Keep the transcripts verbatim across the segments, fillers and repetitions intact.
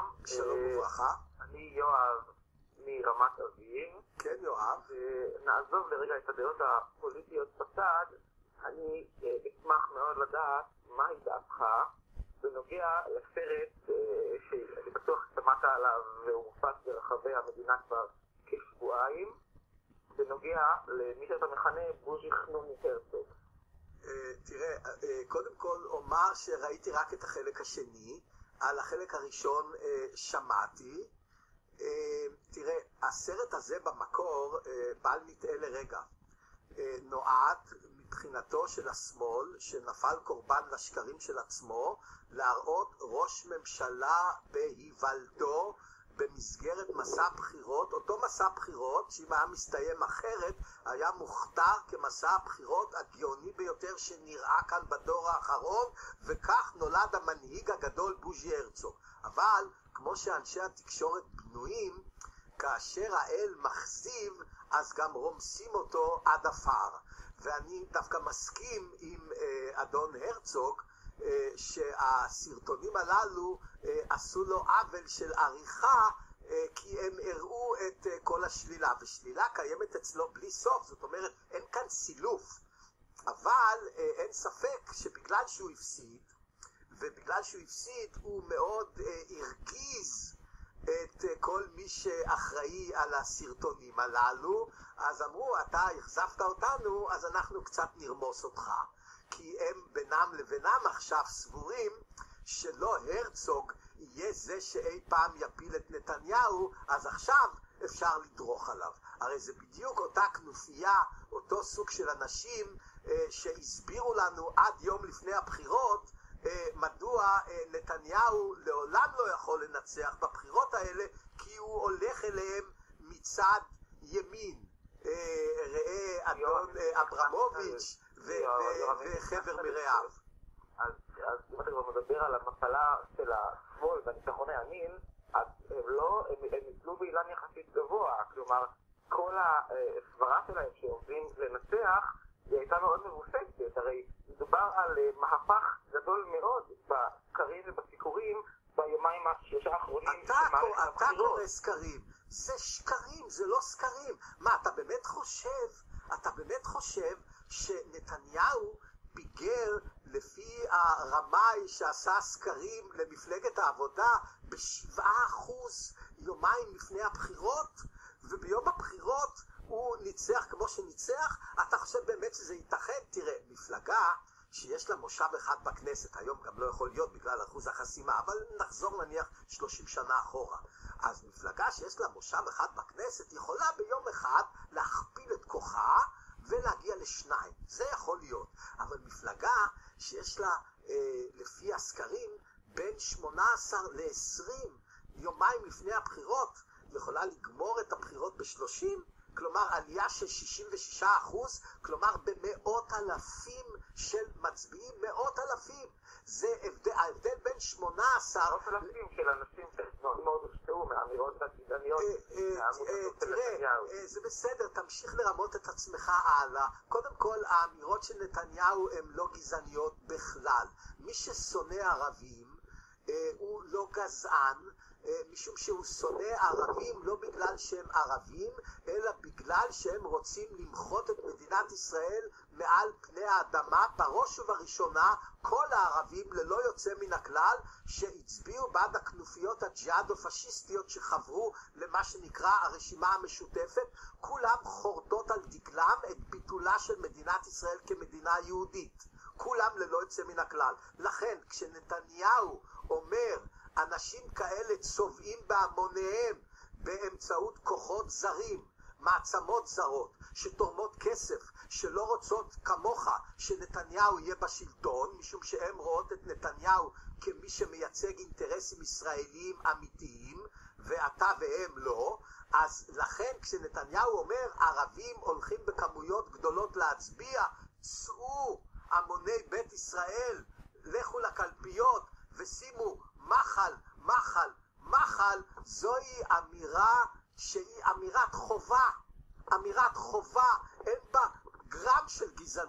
שלום. שלום וברכה. אני יואב מרמת אביב. כן, יואב. נעזוב לרגע את הדעות הפוליטיות בצד. אני אשמח מאוד לדעת מהי דעתך בנוגע לסרט שאני בטוח שמעת עליו והוא מופץ ברחבי המדינה כבר כשבועיים, בנוגע למי שאתה מכנה בוז'י חנוני הרצוג. תראה, קודם כל אומר שראיתי רק את החלק השני. על החלק הראשון שמעתי. תראה, הסרט הזה במקור, בל נטעה לרגע, נועד מבחינתו של השמאל שנפל קורבן לשקרים של עצמו להראות ראש ממשלה בהיוולדו במסגרת מסע בחירות, אותו מסע בחירות שאם היה מסתיים אחרת היה מוכתר כמסע הבחירות הגאוני ביותר שנראה כאן בדור האחרון, וכך נולד המנהיג הגדול בוז'י הרצוג. אבל כמו שאנשי התקשורת בנויים, כאשר האל מחזיב אז גם רומסים אותו עד עפר. ואני דווקא מסכים עם אה, אדון הרצוג אה, שהסרטונים הללו אה, עשו לו עוול של עריכה, אה, כי הם הראו את אה, כל השלילה, ושלילה קיימת אצלו בלי סוף, זאת אומרת אין כאן סילוף. אבל אה, אין ספק שבגלל שהוא הפסיד, ובגלל שהוא הפסיד הוא מאוד אה, הרגיז את uh, כל מי שאחראי על הסרטונים הללו, אז אמרו, אתה החזפת אותנו, אז אנחנו קצת נרמוס אותך. כי הם בינם לבינם עכשיו סבורים שלא הרצוג יהיה זה שאי פעם יפיל את נתניהו, אז עכשיו אפשר לדרוך עליו. הרי זה בדיוק אותה כנופיה, אותו סוג של אנשים uh, שהסבירו לנו עד יום לפני הבחירות, מדוע נתניהו לעולם לא יכול לנצח בבחירות האלה, כי הוא הולך אליהם מצד ימין. ראה אדון אברמוביץ' וחבר מרעיו. אז אם אתה כבר מדבר על המפלה של השמאל והניצחון הימין, אז הם לא, הם ניצלו באילן יחסית גבוה. כלומר, כל הסברה שלהם שעובדים לנצח היא הייתה מאוד מבוססת. הרי מדובר על מהפך גדול מאוד בסקרים ובסיקורים ביומיים השלושה האחרונים. אתה קורא סקרים, זה שקרים, זה לא סקרים. מה, אתה באמת חושב, אתה באמת חושב שנתניהו ביגר לפי הרמאי שעשה סקרים למפלגת העבודה בשבעה אחוז יומיים לפני הבחירות, וביום הבחירות הוא ניצח כמו שניצח? אתה חושב באמת שזה ייתכן? תראה, מפלגה שיש לה מושב אחד בכנסת, היום גם לא יכול להיות בגלל אחוז החסימה, אבל נחזור נניח שלושים שנה אחורה. אז מפלגה שיש לה מושב אחד בכנסת יכולה ביום אחד להכפיל את כוחה ולהגיע לשניים. זה יכול להיות. אבל מפלגה שיש לה, אה, לפי הסקרים, בין שמונה עשרה ל-עשרים יומיים לפני הבחירות, יכולה לגמור את הבחירות ב-שלושים, כלומר עלייה של שישים ושישה אחוז, כלומר במאות אלפים של מצביעים, מאות אלפים. זה הבדל, ההבדל בין שמונה עשרה... מאות אלפים של אנשים מאוד הושפעו מהאמירות העתידניות. תראה, זה בסדר, תמשיך לרמות את עצמך הלאה. קודם כל, האמירות של נתניהו הן לא גזעניות בכלל. מי ששונא ערבים הוא לא גזען, משום שהוא שונא ערבים לא בגלל שהם ערבים, אלא בגלל שהם רוצים למחות את מדינת ישראל מעל פני האדמה, בראש ובראשונה כל הערבים ללא יוצא מן הכלל שהצביעו בעד הכנופיות הג'יהאדו-פשיסטיות שחברו למה שנקרא הרשימה המשותפת, כולם חורדות על דגלם את ביטולה של מדינת ישראל כמדינה יהודית, כולם ללא יוצא מן הכלל. לכן כשנתניהו אומר אנשים כאלה צובעים בהמוניהם באמצעות כוחות זרים, מעצמות זרות, שתורמות כסף, שלא רוצות כמוך שנתניהו יהיה בשלטון, משום שהם רואות את נתניהו כמי שמייצג אינטרסים ישראליים אמיתיים, ואתה והם לא. אז לכן כשנתניהו אומר ערבים הולכים בכמויות גדולות להצביע, צאו המוני בית ישראל, לכו לקלפיות ושימו מחל, מחל, מחל, זוהי אמירה שהיא אמירת חובה, אמירת חובה, אין בה גרם של גזענות.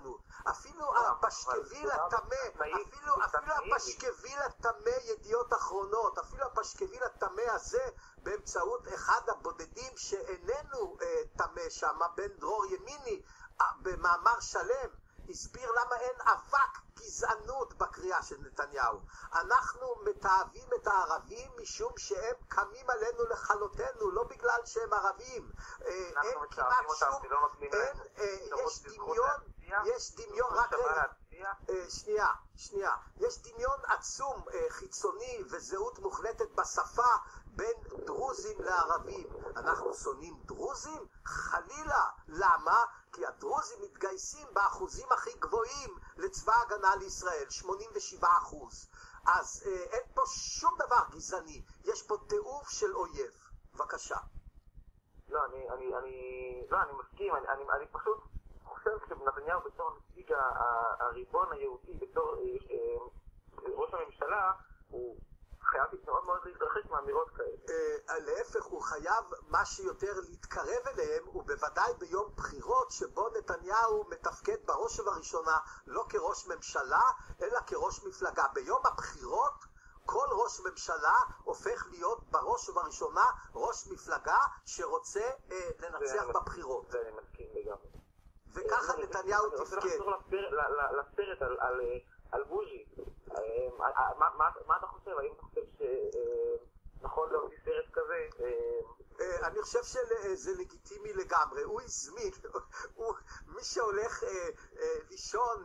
אפילו הפשקוויל הטמא, אפילו הפשקוויל הטמא ידיעות אחרונות, אפילו הפשקוויל הטמא הזה, באמצעות אחד הבודדים שאיננו טמא שם, בן דרור ימיני, במאמר שלם, הסביר למה אין אבק גזענות בקריאה של נתניהו. אנחנו מתאהבים את הערבים משום שהם קמים עלינו לכלותנו, לא בגלל שהם ערבים. אין כמעט שום, אין, יש דמיון, יש דמיון, רק רגע, שנייה, שנייה, יש דמיון עצום חיצוני וזהות מוחלטת בשפה בין דרוזים לערבים. אנחנו שונאים דרוזים? חלילה. למה? כי הדרוזים מתגייסים באחוזים הכי גבוהים לצבא הגנה לישראל, שמונים ושבעה אחוז. אז אה, אין פה שום דבר גזעני, יש פה תיעוב של אויב. בבקשה. לא, אני, אני, אני, לא, אני מסכים, אני, אני, אני פשוט חושב שנתניהו בתור נציג הריבון היהודי, בתור אה, אה, ראש הממשלה, הוא חייב מאוד מאוד להתרחק מאמירות כאלה. להפך, הוא חייב מה שיותר להתקרב אליהם, ובוודאי ביום בחירות שבו נתניהו מתפקד בראש ובראשונה לא כראש ממשלה, אלא כראש מפלגה. ביום הבחירות כל ראש ממשלה הופך להיות בראש ובראשונה ראש מפלגה שרוצה אה, לנצח בבחירות. זה אני מסכים לגמרי. וככה נתניהו תפקד. אני רוצה לחזור לסרט על... על על בוז'י. מה אתה חושב? האם אתה חושב שנכון להוציא סרט כזה? אני חושב שזה לגיטימי לגמרי. הוא הזמין, מי שהולך לישון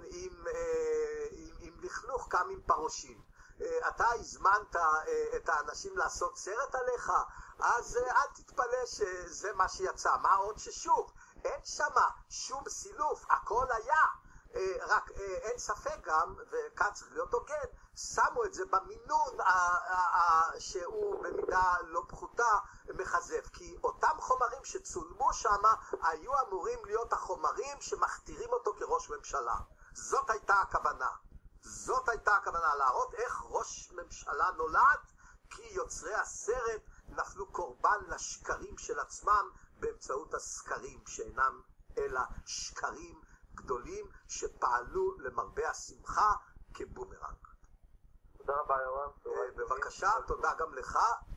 עם לכלוך קם עם פרושים. אתה הזמנת את האנשים לעשות סרט עליך, אז אל תתפלא שזה מה שיצא. מה עוד ששוב, אין שמה שום סילוף, הכל היה. רק אין ספק גם, וכאן צריך להיות הוגן, שמו את זה במינון שהוא במידה לא פחותה מחזף, כי אותם חומרים שצולמו שם היו אמורים להיות החומרים שמכתירים אותו כראש ממשלה. זאת הייתה הכוונה. זאת הייתה הכוונה, להראות איך ראש ממשלה נולד, כי יוצרי הסרט נפלו קורבן לשקרים של עצמם באמצעות הסקרים שאינם אלא שקרים גדולים שפעלו למרבה השמחה כבומרנג. תודה רבה יורם. בבקשה, תודה גם לך.